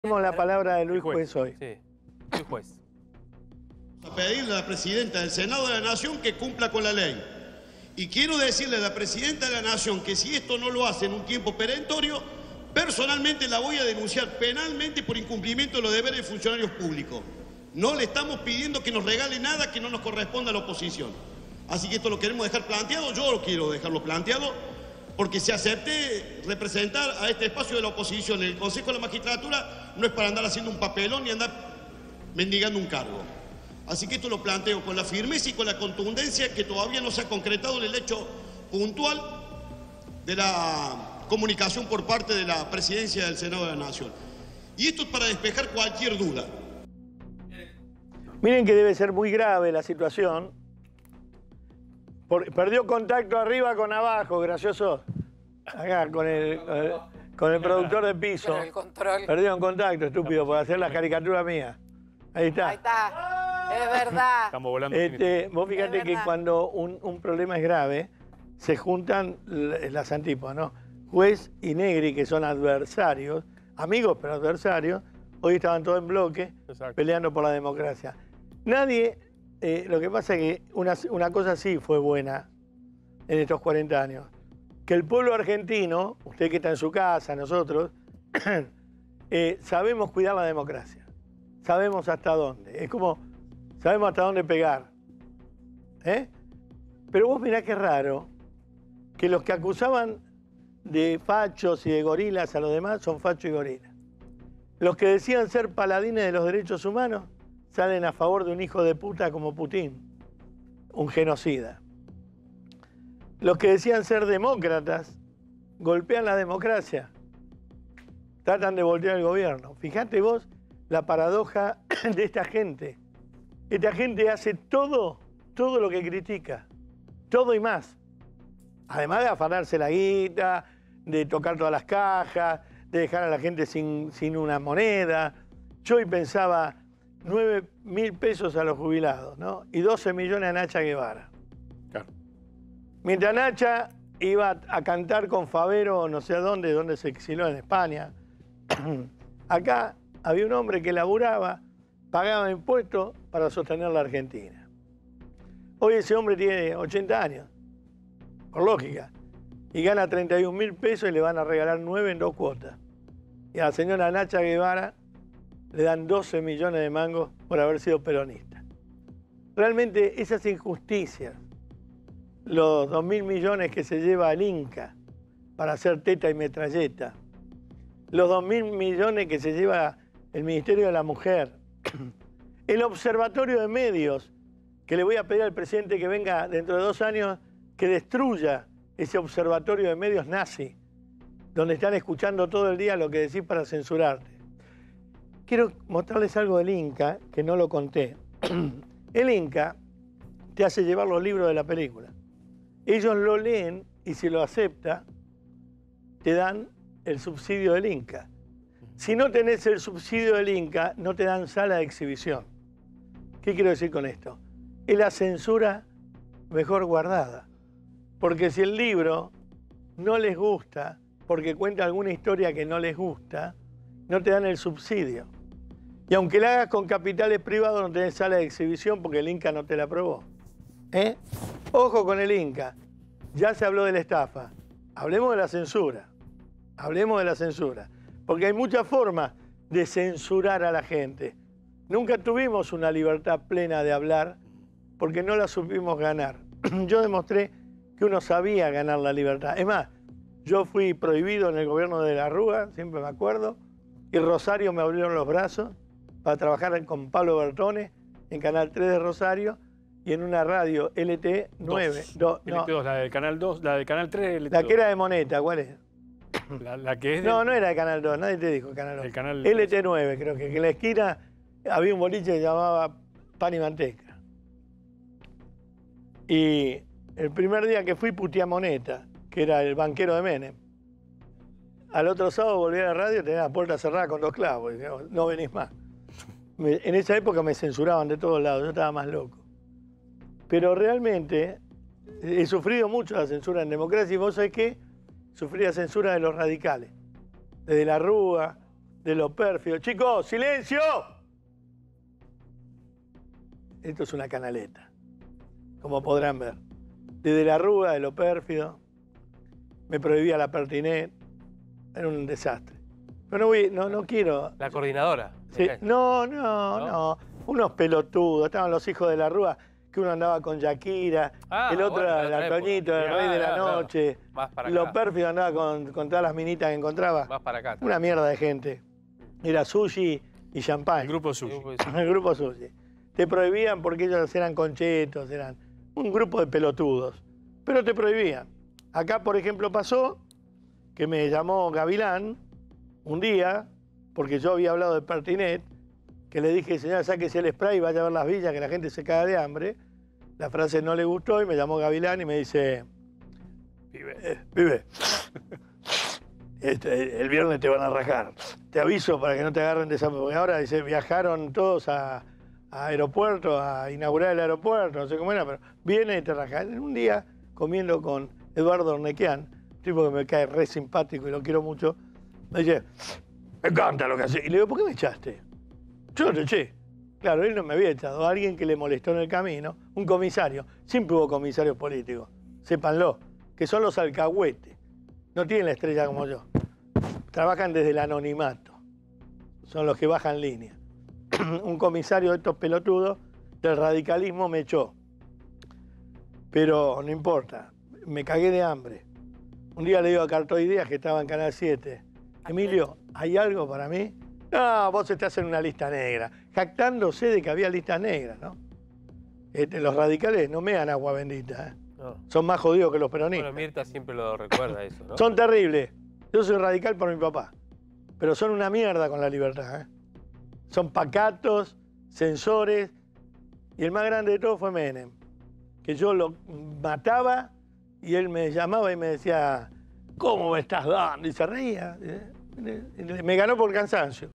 Tenemos la palabra de Luis Juez hoy. Sí, Luis Juez. A pedirle a la presidenta del Senado de la Nación que cumpla con la ley. Y quiero decirle a la presidenta de la Nación que si esto no lo hace en un tiempo perentorio, personalmente la voy a denunciar penalmente por incumplimiento de los deberes de funcionarios públicos. No le estamos pidiendo que nos regale nada que no nos corresponda a la oposición. Así que esto lo queremos dejar planteado, yo lo quiero dejarlo planteado, porque si acepté representar a este espacio de la oposición en el Consejo de la Magistratura, no es para andar haciendo un papelón ni andar mendigando un cargo. Así que esto lo planteo con la firmeza y con la contundencia que todavía no se ha concretado en el hecho puntual de la comunicación por parte de la Presidencia del Senado de la Nación. Y esto es para despejar cualquier duda. Miren que debe ser muy grave la situación. Perdió contacto arriba con abajo, gracioso. Acá, con el productor de piso. Con el control. Perdió contacto, estúpido, por hacer la caricatura mía. Ahí está. Ahí está. Es verdad. Estamos volando. Vos fíjate que cuando un problema es grave, se juntan las antípodas, ¿no? Juez y Negri, que son adversarios, amigos pero adversarios, hoy estaban todos en bloque, peleando por la democracia. Nadie, lo que pasa es que una cosa sí fue buena en estos 40 años, que el pueblo argentino, usted que está en su casa, nosotros, sabemos cuidar la democracia, sabemos hasta dónde, es como, sabemos hasta dónde pegar. Pero vos mirá qué raro, que los que acusaban de fachos y de gorilas a los demás son fachos y gorilas. Los que decían ser paladines de los derechos humanos salen a favor de un hijo de puta como Putin, un genocida. Los que decían ser demócratas golpean la democracia, tratan de voltear el gobierno. Fíjate vos la paradoja de esta gente. Esta gente hace todo lo que critica, todo y más. Además de afanarse la guita, de tocar todas las cajas, de dejar a la gente sin una moneda. Yo hoy pensaba 9.000 pesos a los jubilados, ¿no? Y 12 millones a Nacha Guevara. Claro. Mientras Nacha iba a cantar con Favero, no sé dónde se exilió, en España. Acá había un hombre que laburaba, pagaba impuestos para sostener la Argentina. Hoy ese hombre tiene 80 años, por lógica, y gana 31.000 pesos y le van a regalar 9 en 2 cuotas. Y a la señora Nacha Guevara le dan 12 millones de mangos por haber sido peronista. Realmente esas injusticias, los 2.000 millones que se lleva al Inca para hacer teta y metralleta, los 2.000 millones que se lleva el Ministerio de la Mujer, el Observatorio de Medios, que le voy a pedir al presidente que venga dentro de 2 años, que destruya ese observatorio de medios nazi, donde están escuchando todo el día lo que decís para censurarte. Quiero mostrarles algo del Inca, que no lo conté. El Inca te hace llevar los libros de la película. Ellos lo leen y si lo acepta, te dan el subsidio del Inca. Si no tenés el subsidio del Inca, no te dan sala de exhibición. ¿Qué quiero decir con esto? Es la censura mejor guardada. Porque si el libro no les gusta, porque cuenta alguna historia que no les gusta, no te dan el subsidio. Y aunque la hagas con capitales privados, no tenés sala de exhibición porque el Inca no te la aprobó. Ojo con el Inca. Ya se habló de la estafa. Hablemos de la censura. Hablemos de la censura. Porque hay muchas formas de censurar a la gente. Nunca tuvimos una libertad plena de hablar porque no la supimos ganar. Yo demostré que uno sabía ganar la libertad. Es más, yo fui prohibido en el gobierno de la Rúa, siempre me acuerdo, y Rosario me abrieron los brazos para trabajar con Pablo Bertone en Canal 3 de Rosario y en una radio LT9. LT2, la del Canal 2, la del Canal 3, LT2. La que era de Moneta, ¿cuál es? La que es No era de Canal 2, nadie te dijo Canal 2. El canal LT9, creo que en la esquina había un boliche que se llamaba Pan y Manteca. Y el primer día que fui puteé a Moneta, que era el banquero de Menem. Al otro sábado volví a la radio y tenía la puerta cerrada con 2 clavos. Y dije, no venís más. En esa época me censuraban de todos lados, yo estaba más loco. Pero realmente he sufrido mucho la censura en democracia y vos sabés qué, sufrí la censura de los radicales. Desde la Rúa, de lo pérfido. Chicos, silencio. Esto es una canaleta, como podrán ver. Desde la Rúa, de lo pérfido, me prohibía la Pertinet, era un desastre. Pero no quiero... La coordinadora. Sí, no, unos pelotudos, estaban los hijos de la Rúa, que uno andaba con Shakira, el otro era el Antoñito, el rey de la noche, lo pérfido andaba con todas las minitas que encontraba. Más para acá. Una mierda de gente. Era sushi y champán. El grupo sushi. El grupo sushi. Te prohibían porque ellos eran conchetos, eran un grupo de pelotudos. Pero te prohibían. Acá, por ejemplo, pasó que me llamó Gavilán un día, porque yo había hablado de Pertinet, que le dije, señora, sáquese el spray y vaya a ver las villas, que la gente se caga de hambre. La frase no le gustó y me llamó Gavilán y me dice, pibe, el viernes te van a rajar. Te aviso para que no te agarren de esa... Porque ahora dice, viajaron todos a aeropuerto, a inaugurar el aeropuerto, no sé cómo era, pero viene y te rajan. Un día, comiendo con Eduardo Ornequian, un tipo que me cae re simpático y lo quiero mucho, me dice, me encanta lo que haces. Y le digo, ¿por qué me echaste? Yo no te eché. Claro, él no me había echado. Alguien que le molestó en el camino, un comisario. Siempre hubo comisarios políticos, sépanlo, que son los alcahuetes. No tienen la estrella como yo. Trabajan desde el anonimato. Son los que bajan línea. Un comisario de estos pelotudos del radicalismo me echó. Pero no importa, me cagué de hambre. Un día le digo a Cartoideas, que estaba en Canal 7, Emilio, ¿hay algo para mí? No, vos estás en una lista negra, jactándose de que había listas negras, ¿no? Los radicales no me dan agua bendita, ¿eh? No. Son más jodidos que los peronistas. Bueno, Mirta siempre lo recuerda eso, ¿no? Son terribles. Yo soy radical por mi papá, pero son una mierda con la libertad, ¿eh? Son pacatos, censores, y el más grande de todos fue Menem, que yo lo mataba y él me llamaba y me decía, ¿cómo me estás dando? Y se reía. Me ganó por cansancio.